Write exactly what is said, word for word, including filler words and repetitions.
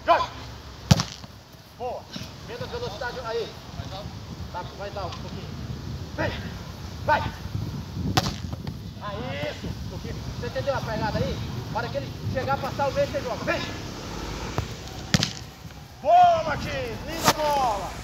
Joga! Boa! Menos velocidade aí. Tá, vai dar um pouquinho. Vem! Vai! Aí, isso! Um pouquinho. Você entendeu a pegada aí? Para que ele chegar a passar o meio, você joga. Vem! Boa, Martins! Linda bola!